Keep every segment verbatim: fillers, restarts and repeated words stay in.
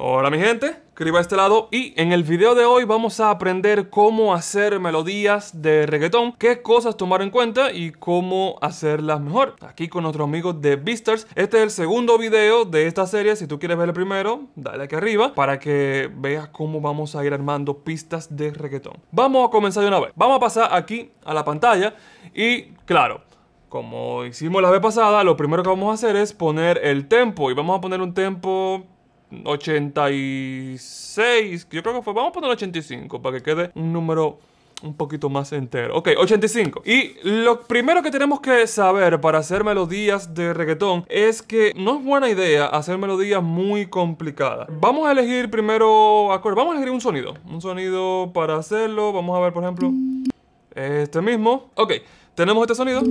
Hola mi gente, Criba de este lado y en el video de hoy vamos a aprender cómo hacer melodías de reggaetón, qué cosas tomar en cuenta y cómo hacerlas mejor. Aquí con nuestros amigos de Beastars. Este es el segundo video de esta serie. Si tú quieres ver el primero, dale aquí arriba para que veas cómo vamos a ir armando pistas de reggaetón. Vamos a comenzar de una vez. Vamos a pasar aquí a la pantalla y claro, como hicimos la vez pasada, lo primero que vamos a hacer es poner el tempo y vamos a poner un tempo ochenta y seis, yo creo que fue, vamos a poner ochenta y cinco para que quede un número un poquito más entero. Ok, ochenta y cinco. Y lo primero que tenemos que saber para hacer melodías de reggaetón es que no es buena idea hacer melodías muy complicadas. Vamos a elegir primero acordes, vamos a elegir un sonido, un sonido para hacerlo. Vamos a ver, por ejemplo, este mismo. Ok, tenemos este sonido.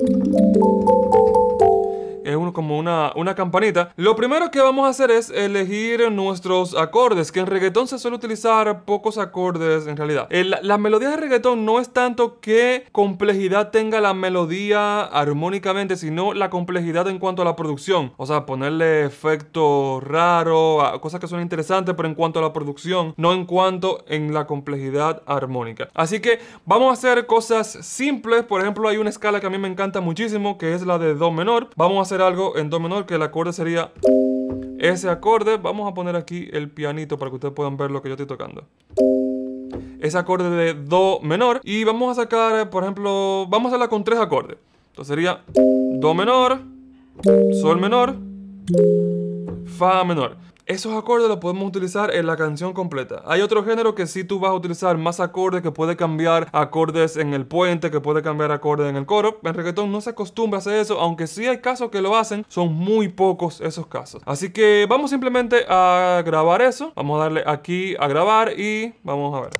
Es uno, como una, una campanita. Lo primero que vamos a hacer es elegir nuestros acordes, que en reggaetón se suele utilizar pocos acordes en realidad. El, la melodía de reggaetón no es tanto qué complejidad tenga la melodía armónicamente, sino la complejidad en cuanto a la producción. O sea, ponerle efectos raros, cosas que son interesantes, pero en cuanto a la producción, no en cuanto en la complejidad armónica. Así que vamos a hacer cosas simples. Por ejemplo, hay una escala que a mí me encanta muchísimo, que es la de do menor. Vamos a hacer algo en do menor, que el acorde sería ese acorde. Vamos a poner aquí el pianito para que ustedes puedan ver lo que yo estoy tocando. Ese acorde de do menor. Y vamos a sacar, por ejemplo, vamos a hacerla con tres acordes. Entonces sería do menor, sol menor, fa menor. Esos acordes los podemos utilizar en la canción completa. Hay otro género que sí tú vas a utilizar más acordes, que puede cambiar acordes en el puente, que puede cambiar acordes en el coro. En reggaetón no se acostumbra a hacer eso, aunque sí hay casos que lo hacen, son muy pocos esos casos. Así que vamos simplemente a grabar eso. Vamos a darle aquí a grabar y vamos a ver.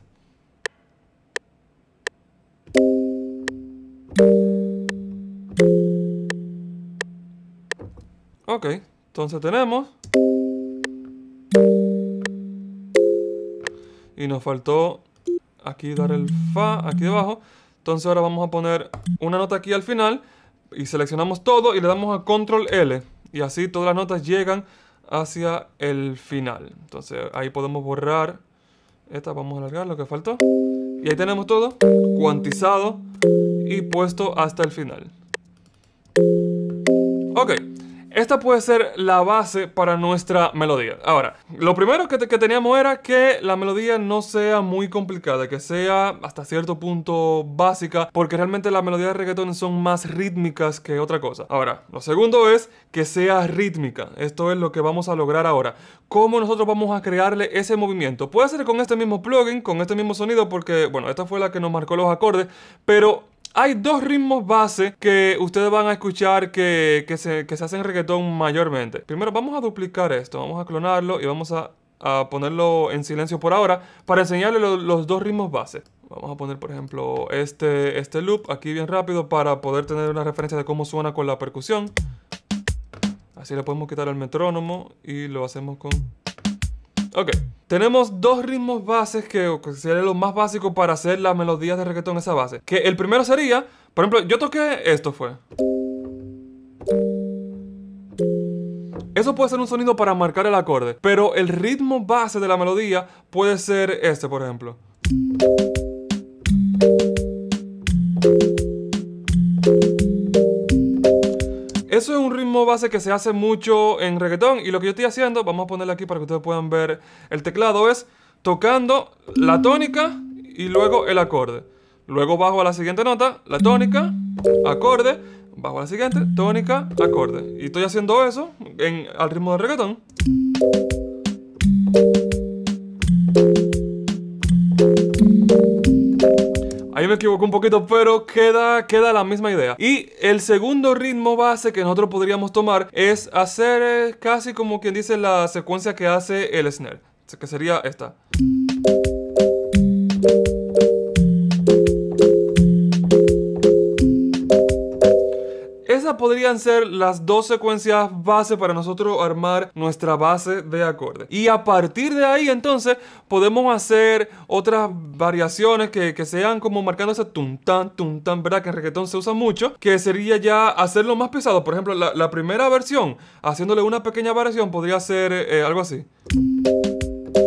Ok, entonces tenemos... Y nos faltó aquí dar el fa aquí debajo. Entonces ahora vamos a poner una nota aquí al final. Y seleccionamos todo y le damos a control ele. Y así todas las notas llegan hacia el final. Entonces ahí podemos borrar esta. Vamos a alargar lo que faltó. Y ahí tenemos todo cuantizado y puesto hasta el final. Ok. Esta puede ser la base para nuestra melodía. Ahora, lo primero que, te, que teníamos era que la melodía no sea muy complicada, que sea hasta cierto punto básica, porque realmente las melodías de reggaetón son más rítmicas que otra cosa. Ahora, lo segundo es que sea rítmica. Esto es lo que vamos a lograr ahora. ¿Cómo nosotros vamos a crearle ese movimiento? Puede ser con este mismo plugin, con este mismo sonido, porque, bueno, esta fue la que nos marcó los acordes, pero... hay dos ritmos base que ustedes van a escuchar que, que, se, que se hacen en reggaetón mayormente. Primero vamos a duplicar esto, vamos a clonarlo y vamos a, a ponerlo en silencio por ahora para enseñarles lo, los dos ritmos base. Vamos a poner, por ejemplo, este, este loop aquí bien rápido para poder tener una referencia de cómo suena con la percusión. Así le podemos quitar el metrónomo y lo hacemos con... Ok, tenemos dos ritmos bases que, que sería lo más básico para hacer las melodías de reggaetón, esa base. Que el primero sería, por ejemplo, yo toqué esto fue. Eso puede ser un sonido para marcar el acorde, pero el ritmo base de la melodía puede ser este, por ejemplo. Eso es un ritmo base que se hace mucho en reggaetón. Y lo que yo estoy haciendo, vamos a ponerle aquí para que ustedes puedan ver el teclado, es tocando la tónica y luego el acorde. Luego bajo a la siguiente nota, la tónica, acorde, bajo a la siguiente, tónica, acorde. Y estoy haciendo eso en, al ritmo del reggaetón. Ahí me equivoco un poquito, pero queda, queda la misma idea. Y el segundo ritmo base que nosotros podríamos tomar es hacer eh, casi como quien dice la secuencia que hace el snare, que sería esta. Esas podrían ser las dos secuencias base para nosotros armar nuestra base de acorde. Y a partir de ahí entonces podemos hacer otras variaciones que, que sean como marcando ese tum tan, tum tan, ¿verdad? Que en reggaetón se usa mucho, que sería ya hacerlo más pesado. Por ejemplo, la, la primera versión, haciéndole una pequeña variación, podría ser eh, algo así.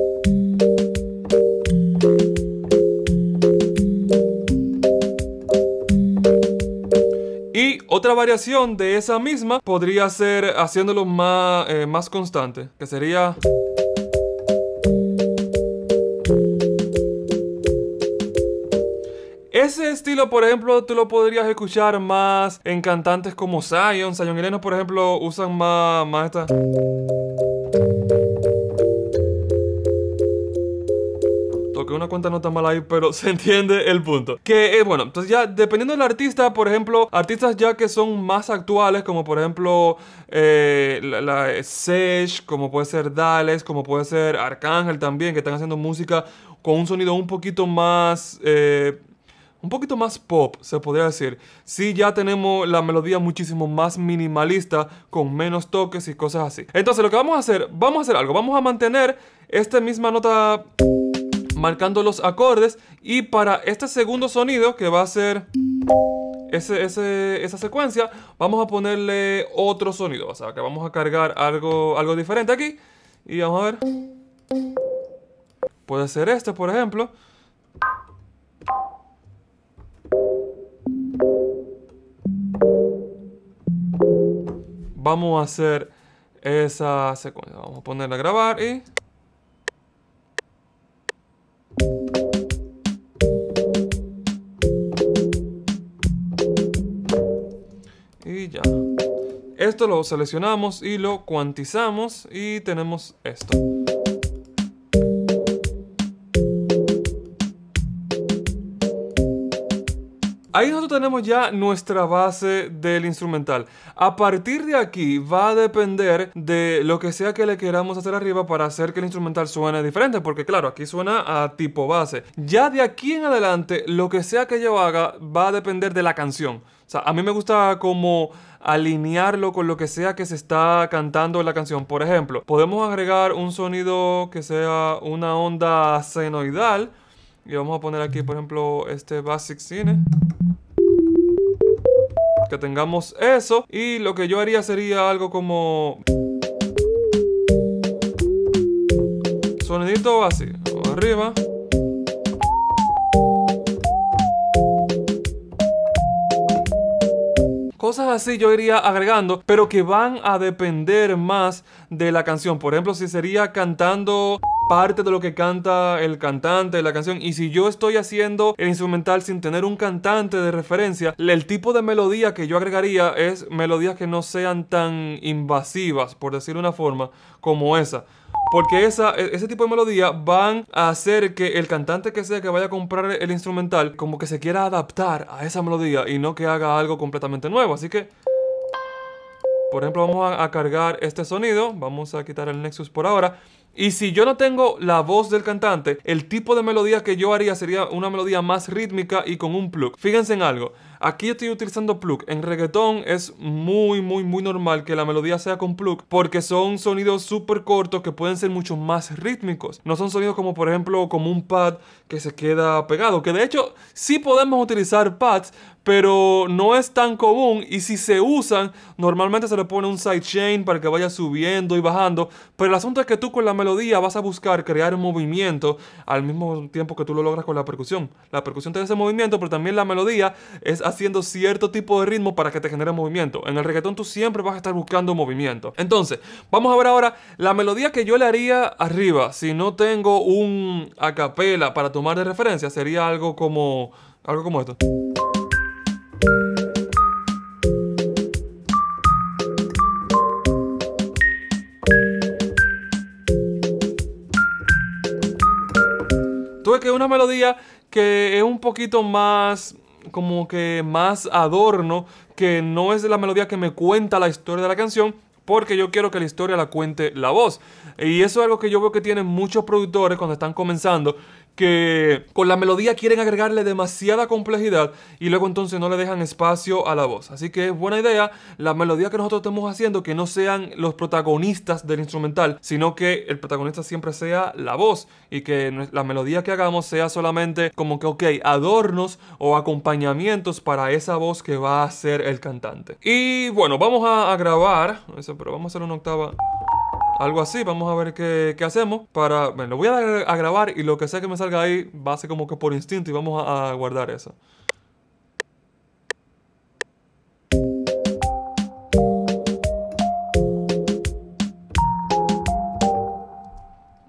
Otra variación de esa misma podría ser haciéndolo más, eh, más constante, que sería... Ese estilo, por ejemplo, tú lo podrías escuchar más en cantantes como Zion. Zion y Lennox, por ejemplo, usan más, más esta... Toqué una cuanta nota mal ahí, pero se entiende el punto. Que, eh, bueno, entonces ya dependiendo del artista, por ejemplo, artistas ya que son más actuales, como por ejemplo eh, la, la Sech, como puede ser Dales, como puede ser Arcángel también, que están haciendo música con un sonido un poquito más... Eh, un poquito más pop, se podría decir. Sí, ya tenemos la melodía muchísimo más minimalista, con menos toques y cosas así. Entonces, lo que vamos a hacer, vamos a hacer algo. Vamos a mantener esta misma nota marcando los acordes. Y para este segundo sonido, que va a ser ese, ese, esa secuencia, vamos a ponerle otro sonido. O sea, que vamos a cargar algo, algo diferente aquí. Y vamos a ver. Puede ser este, por ejemplo. Vamos a hacer esa secuencia. Vamos a ponerla a grabar y... Y ya. Esto lo seleccionamos y lo cuantizamos y tenemos esto. Ahí nosotros tenemos ya nuestra base del instrumental. A partir de aquí va a depender de lo que sea que le queramos hacer arriba para hacer que el instrumental suene diferente. Porque claro, aquí suena a tipo base. Ya de aquí en adelante, lo que sea que yo haga va a depender de la canción. O sea, a mí me gusta como alinearlo con lo que sea que se está cantando en la canción. Por ejemplo, podemos agregar un sonido que sea una onda senoidal. Y vamos a poner aquí, por ejemplo, este Basic Cine. Que tengamos eso. Y lo que yo haría sería algo como... sonidito así. Arriba. Cosas así yo iría agregando, pero que van a depender más de la canción. Por ejemplo, si sería cantando parte de lo que canta el cantante de la canción, y si yo estoy haciendo el instrumental sin tener un cantante de referencia, el tipo de melodía que yo agregaría es melodías que no sean tan invasivas, por decirlo de una forma, como esa. Porque esa, ese tipo de melodía van a hacer que el cantante que sea que vaya a comprar el instrumental como que se quiera adaptar a esa melodía y no que haga algo completamente nuevo. Así que, por ejemplo, vamos a, a cargar este sonido. Vamos a quitar el Nexus por ahora. Y si yo no tengo la voz del cantante, el tipo de melodía que yo haría sería una melodía más rítmica y con un plug. Fíjense en algo. Aquí yo estoy utilizando plug. En reggaetón es muy, muy, muy normal que la melodía sea con plug, porque son sonidos súper cortos que pueden ser mucho más rítmicos. No son sonidos como, por ejemplo, como un pad que se queda pegado. Que de hecho, sí podemos utilizar pads, pero no es tan común. Y si se usan, normalmente se le pone un sidechain para que vaya subiendo y bajando. Pero el asunto es que tú con la melodía vas a buscar crear movimiento al mismo tiempo que tú lo logras con la percusión. La percusión te da ese movimiento, pero también la melodía es haciendo cierto tipo de ritmo para que te genere movimiento. En el reggaetón tú siempre vas a estar buscando movimiento. Entonces, vamos a ver ahora la melodía que yo le haría arriba. Si no tengo un a capela para tomar de referencia, sería algo como, algo como esto. Tuve que una melodía que es un poquito más, como que más adorno, que no es la melodía que me cuenta la historia de la canción, porque yo quiero que la historia la cuente la voz. Y eso es algo que yo veo que tienen muchos productores cuando están comenzando, que con la melodía quieren agregarle demasiada complejidad y luego entonces no le dejan espacio a la voz. Así que es buena idea la melodía que nosotros estemos haciendo que no sean los protagonistas del instrumental, sino que el protagonista siempre sea la voz y que la melodía que hagamos sea solamente como que, ok, adornos o acompañamientos para esa voz que va a ser el cantante. Y bueno, vamos a, a grabar, eso, pero vamos a hacer una octava... algo así, vamos a ver qué, qué hacemos para... Bueno, lo voy a dar a grabar y lo que sea que me salga ahí va a ser como que por instinto y vamos a, a guardar eso.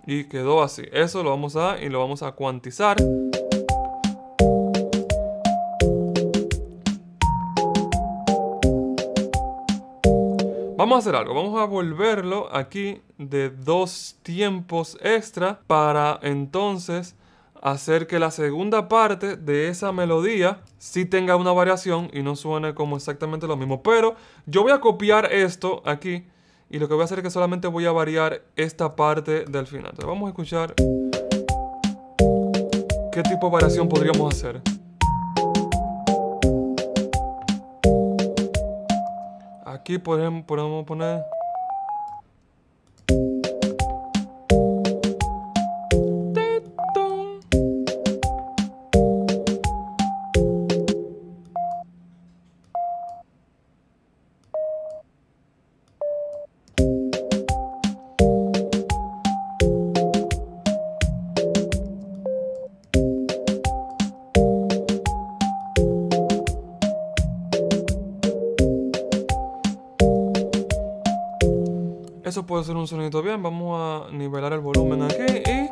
Y quedó así. Eso lo vamos a y lo vamos a cuantizar. Vamos a hacer algo, vamos a volverlo aquí de dos tiempos extra para entonces hacer que la segunda parte de esa melodía sí tenga una variación y no suene como exactamente lo mismo. Pero yo voy a copiar esto aquí y lo que voy a hacer es que solamente voy a variar esta parte del final. Entonces vamos a escuchar qué tipo de variación podríamos hacer. Aquí podemos, podemos poner... Eso puede ser un sonido bien. Vamos a nivelar el volumen aquí y...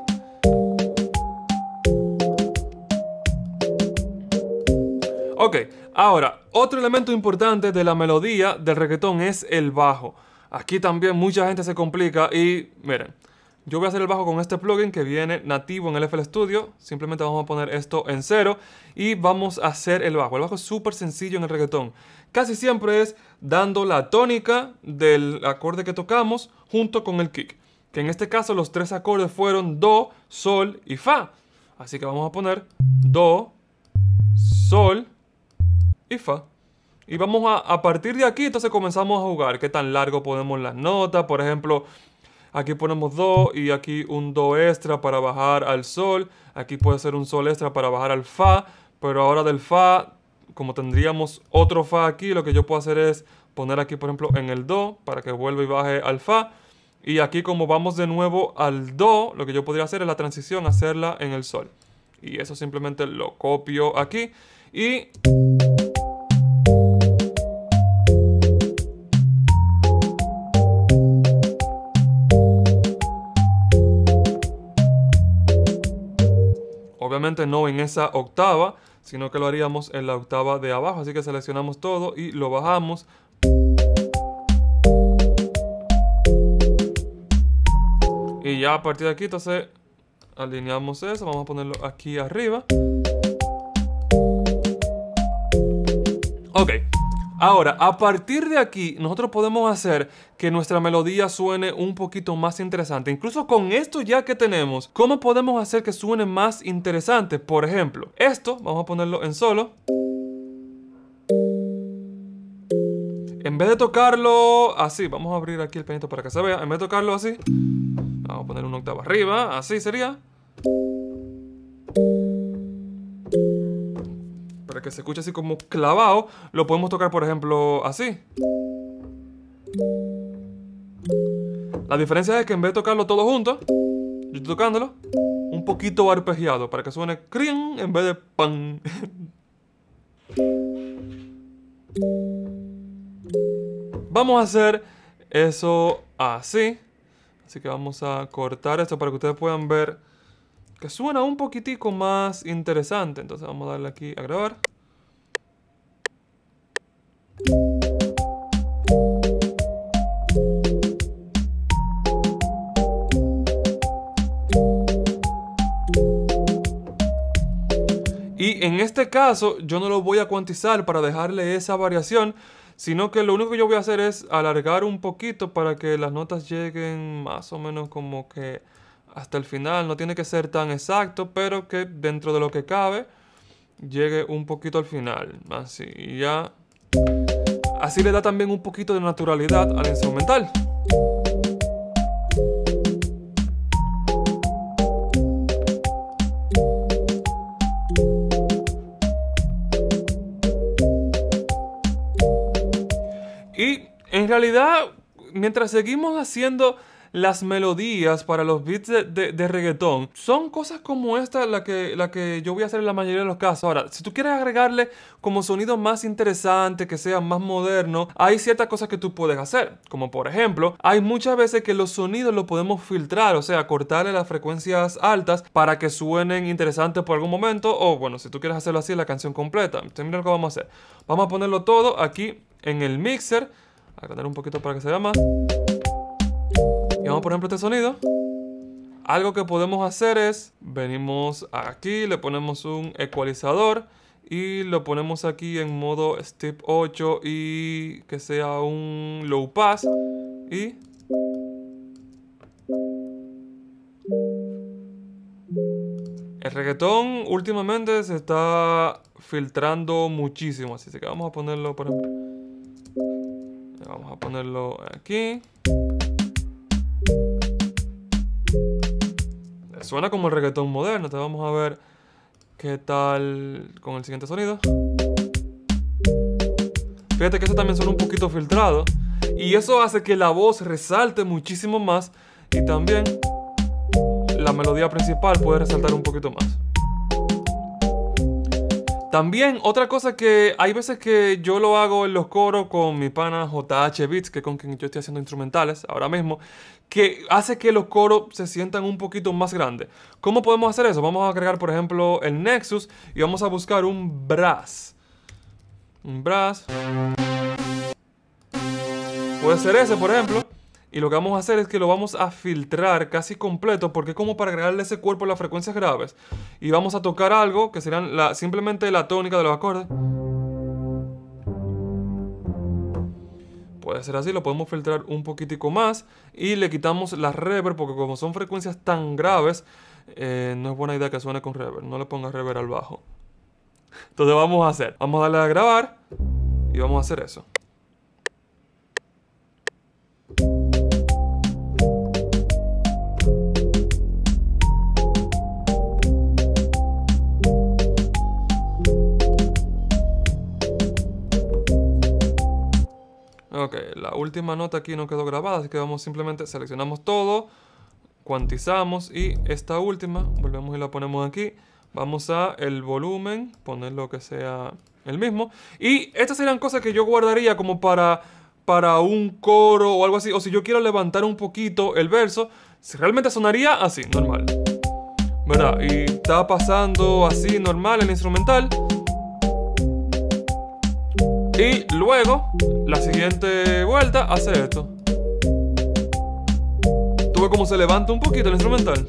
Ok, ahora, otro elemento importante de la melodía del reggaetón es el bajo. Aquí también mucha gente se complica y miren, yo voy a hacer el bajo con este plugin que viene nativo en el F L Studio. Simplemente vamos a poner esto en cero y vamos a hacer el bajo. El bajo es súper sencillo en el reggaetón. Casi siempre es dando la tónica del acorde que tocamos junto con el kick. Que en este caso los tres acordes fueron Do, Sol y Fa. Así que vamos a poner Do, Sol y Fa. Y vamos a, a partir de aquí, entonces comenzamos a jugar. ¿Qué tan largo ponemos las notas? Por ejemplo, aquí ponemos Do y aquí un Do extra para bajar al Sol. Aquí puede ser un Sol extra para bajar al Fa. Pero ahora del Fa, como tendríamos otro Fa aquí, lo que yo puedo hacer es poner aquí, por ejemplo, en el Do para que vuelva y baje al Fa. Y aquí como vamos de nuevo al Do, lo que yo podría hacer es la transición, hacerla en el Sol. Y eso simplemente lo copio aquí y... Obviamente no en esa octava, sino que lo haríamos en la octava de abajo. Así que seleccionamos todo y lo bajamos. Y ya a partir de aquí, entonces, alineamos eso. Vamos a ponerlo aquí arriba. Ok. Ahora, a partir de aquí, nosotros podemos hacer que nuestra melodía suene un poquito más interesante. Incluso con esto ya que tenemos, ¿cómo podemos hacer que suene más interesante? Por ejemplo, esto, vamos a ponerlo en solo. En vez de tocarlo así, vamos a abrir aquí el pianito para que se vea. En vez de tocarlo así, vamos a poner una octava arriba, así sería. Para que se escuche así como clavado, lo podemos tocar, por ejemplo, así. La diferencia es que en vez de tocarlo todo junto, yo estoy tocándolo un poquito arpegiado para que suene crin en vez de pan. Vamos a hacer eso así. Así que vamos a cortar esto para que ustedes puedan ver que suena un poquitico más interesante. Entonces vamos a darle aquí a grabar. Y en este caso yo no lo voy a cuantizar para dejarle esa variación, sino que lo único que yo voy a hacer es alargar un poquito para que las notas lleguen más o menos como que hasta el final. No tiene que ser tan exacto, pero que dentro de lo que cabe llegue un poquito al final. Así, y ya. Así le da también un poquito de naturalidad al instrumental. Y en realidad mientras seguimos haciendo las melodías para los beats de, de, de reggaetón, son cosas como esta la que, la que yo voy a hacer en la mayoría de los casos. Ahora, si tú quieres agregarle como sonido más interesante, que sea más moderno, hay ciertas cosas que tú puedes hacer. Como por ejemplo, hay muchas veces que los sonidos los podemos filtrar, o sea, cortarle las frecuencias altas para que suenen interesantes por algún momento. O bueno, si tú quieres hacerlo así, la canción completa. Entonces, mira lo que vamos a hacer. Vamos a ponerlo todo aquí en el mixer. Agrandar un poquito para que se vea más. Y vamos, por ejemplo, este sonido. Algo que podemos hacer es, venimos aquí, le ponemos un ecualizador y lo ponemos aquí en modo Step ocho y que sea un low pass. Y el reggaetón últimamente se está filtrando muchísimo, así que vamos a ponerlo, por ejemplo, vamos a ponerlo aquí. Suena como el reggaetón moderno. Te vamos a ver qué tal con el siguiente sonido. Fíjate que eso también suena un poquito filtrado. Y eso hace que la voz resalte muchísimo más. Y también la melodía principal puede resaltar un poquito más. También otra cosa que hay veces que yo lo hago en los coros con mi pana J H Beats, que con quien yo estoy haciendo instrumentales ahora mismo, que hace que los coros se sientan un poquito más grandes. ¿Cómo podemos hacer eso? Vamos a agregar, por ejemplo, el Nexus y vamos a buscar un brass. Un brass. Puede ser ese, por ejemplo. Y lo que vamos a hacer es que lo vamos a filtrar casi completo, porque es como para agregarle ese cuerpo a las frecuencias graves. Y vamos a tocar algo que serán la, simplemente la tónica de los acordes. Puede ser así, lo podemos filtrar un poquitico más. Y le quitamos la reverb, porque como son frecuencias tan graves, eh, no es buena idea que suene con reverb. No le pongas reverb al bajo. Entonces vamos a hacer, vamos a darle a grabar y vamos a hacer eso. Ok, la última nota aquí no quedó grabada, así que vamos simplemente, seleccionamos todo, cuantizamos y esta última, volvemos y la ponemos aquí. Vamos a el volumen, poner lo que sea el mismo. Y estas serían cosas que yo guardaría como para, para un coro o algo así. O si yo quiero levantar un poquito el verso, realmente sonaría así, normal, ¿verdad? Y está pasando así normal el instrumental. Y luego, la siguiente vuelta hace esto. ¿Tú ves cómo se levanta un poquito el instrumental?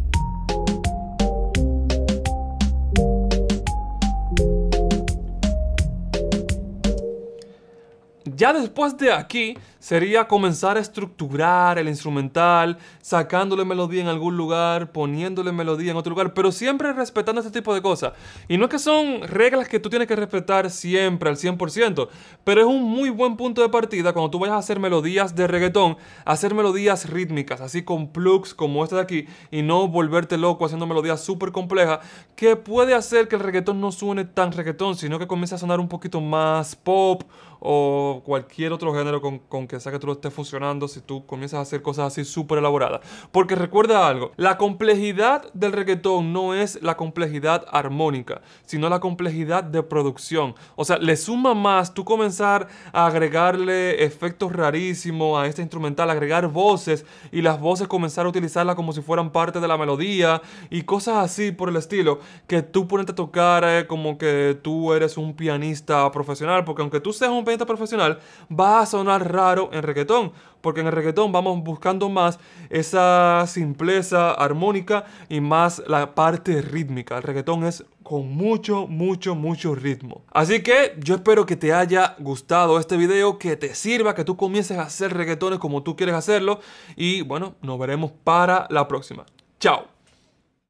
Ya después de aquí sería comenzar a estructurar el instrumental, sacándole melodía en algún lugar, poniéndole melodía en otro lugar, pero siempre respetando este tipo de cosas. Y no es que son reglas que tú tienes que respetar siempre al cien por ciento, pero es un muy buen punto de partida cuando tú vayas a hacer melodías de reggaetón, hacer melodías rítmicas, así con plugs como este de aquí, y no volverte loco haciendo melodías súper complejas, que puede hacer que el reggaetón no suene tan reggaetón, sino que comience a sonar un poquito más pop, o cualquier otro género con, con que sea que tú lo estés fusionando, si tú comienzas a hacer cosas así súper elaboradas. Porque recuerda algo, la complejidad del reggaetón no es la complejidad armónica, sino la complejidad de producción. O sea, le suma más tú comenzar a agregarle efectos rarísimos a este instrumental, agregar voces y las voces comenzar a utilizarlas como si fueran parte de la melodía y cosas así por el estilo, que tú ponerte a tocar eh, como que tú eres un pianista profesional, porque aunque tú seas un pianista profesional, va a sonar raro en reggaetón, porque en el reggaetón vamos buscando más esa simpleza armónica y más la parte rítmica. El reggaetón es con mucho, mucho, mucho ritmo. Así que yo espero que te haya gustado este video, que te sirva, que tú comiences a hacer reggaetones como tú quieres hacerlo y bueno, nos veremos para la próxima. Chao.